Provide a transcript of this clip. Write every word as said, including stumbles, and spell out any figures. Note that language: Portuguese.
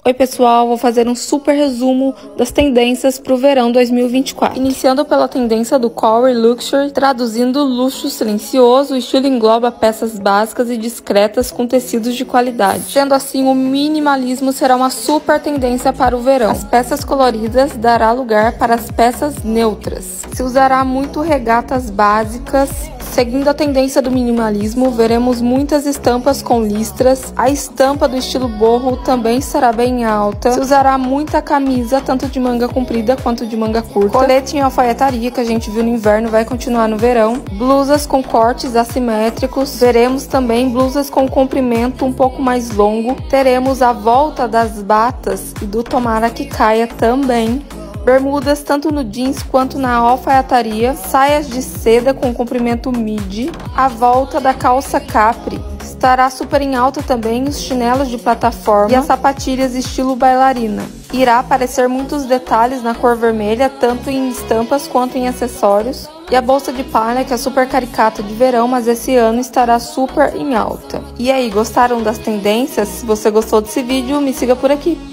Oi pessoal, vou fazer um super resumo das tendências para o verão dois mil e vinte e quatro. Iniciando pela tendência do Core Luxury, traduzindo luxo silencioso, o estilo engloba peças básicas e discretas com tecidos de qualidade. Sendo assim, o minimalismo será uma super tendência para o verão. As peças coloridas dará lugar para as peças neutras. Se usará muito regatas básicas. Seguindo a tendência do minimalismo, veremos muitas estampas com listras. A estampa do estilo boho também estará bem alta. Se usará muita camisa, tanto de manga comprida quanto de manga curta. Colete em alfaiataria, que a gente viu no inverno, vai continuar no verão. Blusas com cortes assimétricos. Veremos também blusas com comprimento um pouco mais longo. Teremos a volta das batas e do tomara que caia também. Bermudas tanto no jeans quanto na alfaiataria, saias de seda com comprimento midi, a volta da calça capri. Estará super em alta também os chinelos de plataforma e as sapatilhas estilo bailarina. Irá aparecer muitos detalhes na cor vermelha, tanto em estampas quanto em acessórios. E a bolsa de palha, que é super caricata de verão, mas esse ano estará super em alta. E aí, gostaram das tendências? Se você gostou desse vídeo, me siga por aqui.